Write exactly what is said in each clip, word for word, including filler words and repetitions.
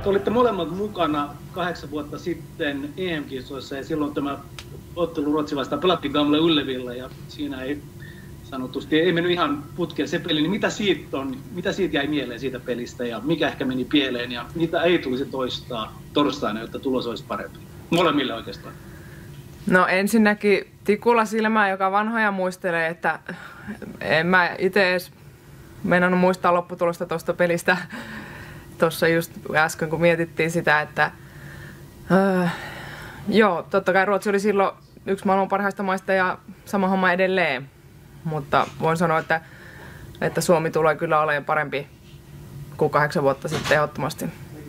te olitte molemmat mukana kahdeksan vuotta sitten E M-kisoissa ja silloin tämä ottelu Ruotsin vastaan pelattiin Gamla Ullevilla ja siinä ei sanotusti ei mennyt ihan putkeen se peli, niin mitä siitä, on, mitä siitä jäi mieleen siitä pelistä ja mikä ehkä meni pieleen ja mitä ei tulisi toistaa torstaina, jotta tulos olisi parempi? Molemmille oikeastaan. No ensinnäkin tikulla silmään, joka vanhoja muistelee, että en mä itse edes meinannut muistaa lopputulosta tuosta pelistä tuossa just äsken, kun mietittiin sitä, että öö, joo, totta kai Ruotsi oli silloin yksi maailman parhaista maista ja sama homma edelleen, mutta voin sanoa, että, että Suomi tulee kyllä olemaan parempi kuin kahdeksan vuotta sitten ehdottomasti.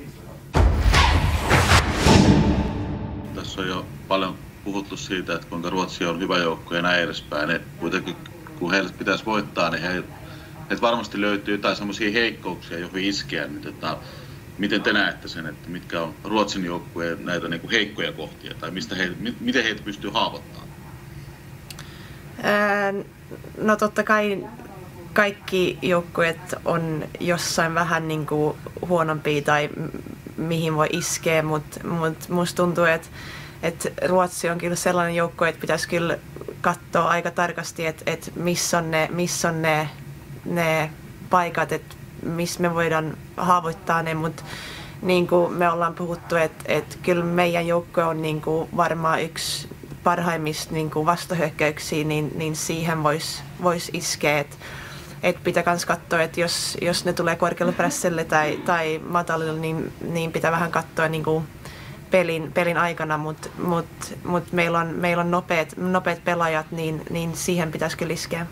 Tässä on jo paljon puhuttu siitä, että kuinka Ruotsi on hyvä joukko ja näin edespäin. Et kuitenkin kun heille pitäisi voittaa, niin he, heiltä varmasti löytyy jotain semmoisia heikkouksia, joihin iskeä. Niin, tota, miten te näette sen, että mitkä on Ruotsin joukkueen näitä niin kuin heikkoja kohtia tai mistä he, miten heitä pystyy haavoittamaan? Ää, no totta kai kaikki joukkueet on jossain vähän niin kuin huonompia tai mihin voi iskeä, mutta mut musta tuntuu, että et Ruotsi on kyllä sellainen joukko, että pitäisi kyllä katsoa aika tarkasti, että et missä on ne, missä on ne, ne paikat, että missä me voidaan haavoittaa ne, mutta niin kuin me ollaan puhuttu, että et kyllä meidän joukko on niin kuin varmaan yksi parhaimmista niin kuin vastahyökkäyksiä, niin, niin siihen voisi vois iskeä. Et, et pitää myös katsoa, että jos, jos ne tulee korkealle pressille tai, tai matalille, niin, niin pitää vähän katsoa niin kuin pelin, pelin aikana, mutta mut, mut meillä on, meil on nopeat, nopeat pelaajat, niin, niin siihen pitäisi kyllä iskeä.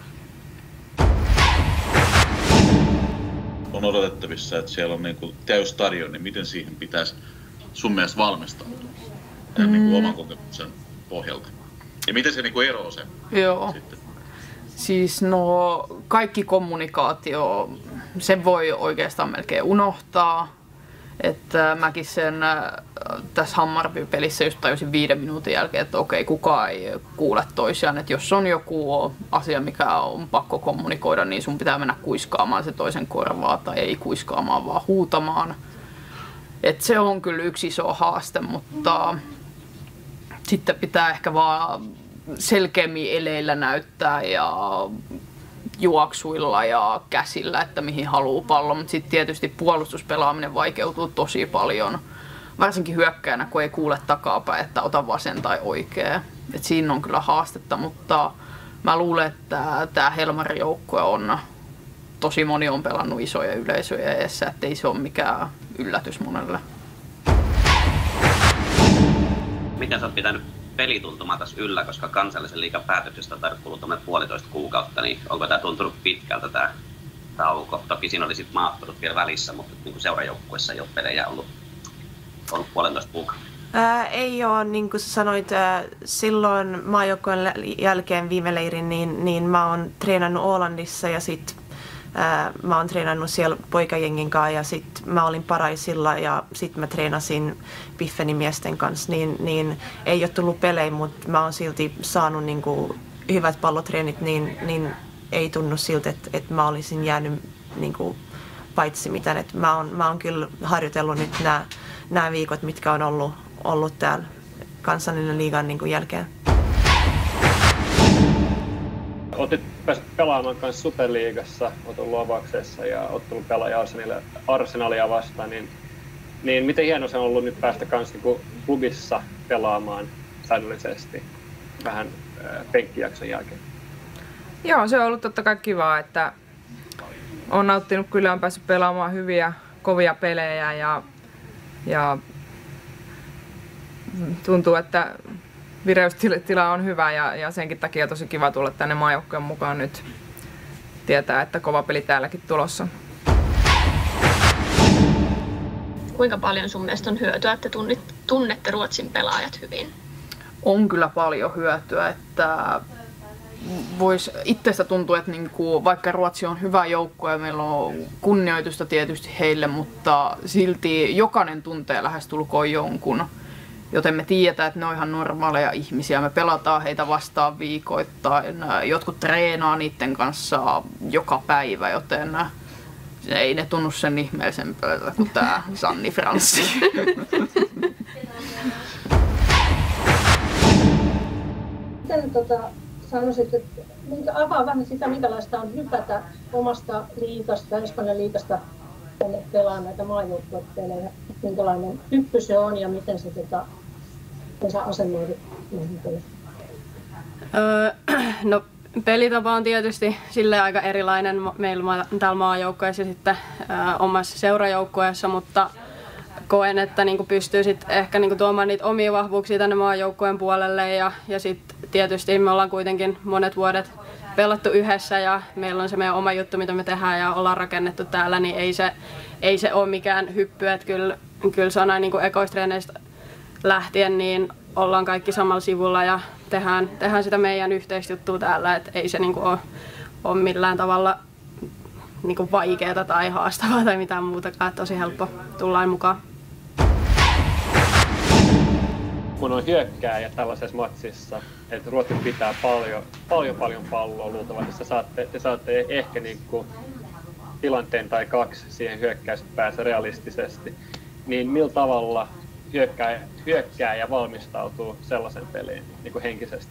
On odotettavissa, että siellä on niin kuin täys stadion, niin miten siihen pitäisi sun mielestä valmistautua mm. niin kuin oman kokemuksen pohjalta? Ja miten se niin kuin eroaa se Joo. Sitten? Siis no kaikki kommunikaatio, se voi oikeastaan melkein unohtaa. Että mäkin sen tässä Hammarby-pelissä just tajusin viiden minuutin jälkeen, että okei, kukaan ei kuule toisiaan. Että jos on joku asia, mikä on pakko kommunikoida, niin sun pitää mennä kuiskaamaan se toisen korvaa tai ei kuiskaamaan, vaan huutamaan. Että se on kyllä yksi iso haaste, mutta sitten pitää ehkä vaan selkeämmin eleillä näyttää ja juoksuilla ja käsillä, että mihin haluaa pallon, mutta sitten tietysti puolustuspelaaminen vaikeutuu tosi paljon, varsinkin hyökkäänä, kun ei kuule takapäin, että ota vasen tai oikea. Et siinä on kyllä haastetta, mutta mä luulen, että tämä Helmarin joukkue on, tosi moni on pelannut isoja yleisöjä edessä, ettei se ole mikään yllätys monelle. Miten sä oot pitänyt pelituntumaa tässä yllä, koska kansallisen liigan päätöksestä on tarvitse kulua puolitoista kuukautta, niin onko tämä tuntunut pitkältä tämä tauko? Toki siinä oli sitten maattelut vielä välissä, mutta niin kuin seurajoukkuessa ei ole pelejä ollut, ollut puolentoista kuukautta. Ää, ei ole, niin kuin sä sanoit, ää, silloin maajoukkueen jälkeen viime leirin, niin, niin mä oon treenannut Ålandissa ja sitten mä oon treenannut siellä poikajengin kanssa ja sitten mä olin Paraisilla ja sitten mä treenasin Biffenin miesten kanssa, niin, niin ei ole tullut pelejä, mutta mä oon silti saanut niin kuin hyvät pallotreenit, niin, niin ei tunnu siltä, että, että mä olisin jäänyt niin kuin paitsi mitään. Että mä, oon, mä oon kyllä harjoitellut nyt nämä, nämä viikot, mitkä on ollut, ollut täällä kansallinen liigan niin kuin jälkeen. Olet päässyt pelaamaan kanssa Superliigassa, olet ollut avauksessa ja ottanut pelaaja Arsenalia vastaan, niin, niin miten hieno se on ollut nyt päästä kanssa niin klubissa pelaamaan säännöllisesti vähän penkkijakson jälkeen? Joo, se on ollut totta kai kivaa, että olen nauttinut, kyllä on päässyt pelaamaan hyviä, kovia pelejä ja, ja tuntuu, että vireystila on hyvä ja, ja senkin takia tosi kiva tulla tänne maajoukkojen mukaan nyt. Tietää, että kova peli täälläkin tulossa. Kuinka paljon sun mielestä on hyötyä, että tunnette Ruotsin pelaajat hyvin? On kyllä paljon hyötyä, että vois itsestä tuntua, että niinku, vaikka Ruotsi on hyvä joukko ja meillä on kunnioitusta tietysti heille, mutta silti jokainen tuntee lähestulkoon jonkun. Joten me tiedetään, että ne on ihan normaaleja ihmisiä. Me pelataan heitä vastaan viikoittain. Jotkut treenaa niiden kanssa joka päivä, joten ei ne tunnu sen ihmeellisempältä kuin tää Sanni Franssi. Miten tota, sanoisit, että minkä, avaa vähän sitä, minkälaista on hypätä omasta liigasta, Espanjan liigasta tänne pelaa näitä maajoukkuepelejä, minkälainen hyppy se on ja miten se, tota, miten sä asennoidut näihin peleihin? Öö, no pelitapa on tietysti silleen aika erilainen meillä täällä maajoukkueessa ja sitten öö, omassa seurajoukkueessa, mutta koen, että niinku pystyy sit ehkä niinku tuomaan niitä omia vahvuuksia tänne maajoukkueen puolelle ja, ja sitten tietysti me ollaan kuitenkin monet vuodet pelattu yhdessä ja meillä on se meidän oma juttu, mitä me tehdään ja ollaan rakennettu täällä, niin ei se, ei se ole mikään hyppy, että kyllä, kyllä se on aina niinku ekoistreeneistä lähtien, niin ollaan kaikki samalla sivulla ja tehdään, tehdään sitä meidän yhteisjuttua täällä, että ei se niinku ole, ole millään tavalla niinku vaikeaa tai haastavaa tai mitään muutakaan, että tosi helppo tulla mukaan. Kun on hyökkääjä tällaisessa matsissa, että Ruotsi pitää paljon, paljon, paljon palloa luultavasti, saatte, te saatte ehkä niinku tilanteen tai kaksi siihen hyökkäyspäässä realistisesti, niin millä tavalla hyökkääjä, hyökkääjä valmistautuu sellaisen peliin niin kuin henkisesti?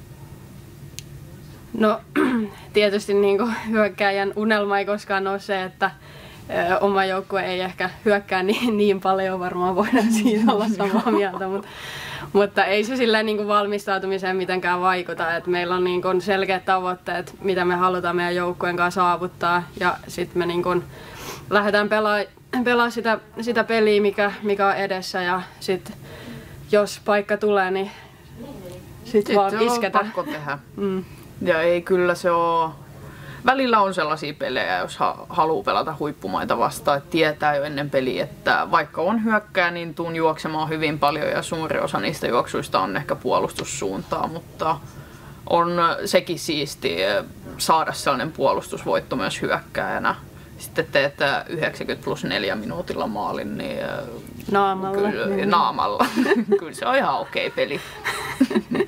No tietysti niin kuin hyökkääjän unelma ei koskaan ole se, että ö, oma joukkue ei ehkä hyökkää niin, niin paljon, varmaan voidaan siitä olla samaa mieltä, mutta, mutta ei se silleen niin kuin valmistautumiseen mitenkään vaikuta. Et meillä on niin kuin selkeät tavoitteet, mitä me halutaan meidän joukkueen kanssa saavuttaa ja sitten me niin kuin lähdetään pelaamaan pelaa sitä, sitä peliä, mikä, mikä on edessä ja sitten jos paikka tulee, niin sitten vaan isketä. Pakko tehdä. Mm. Ja ei kyllä se ole. Välillä on sellaisia pelejä, jos ha- haluaa pelata huippumaita vastaan, että tietää jo ennen peliä, että vaikka on hyökkää, niin tuun juoksemaan hyvin paljon ja suuri osa niistä juoksuista on ehkä puolustussuuntaa, mutta on sekin siisti saada sellainen puolustusvoitto myös hyökkääjänä. Sitten teet yhdeksänkymmentä plus neljä minuutilla maalin, niin naamalla. Kyllä, naamalla. Kyllä se on ihan okei peli.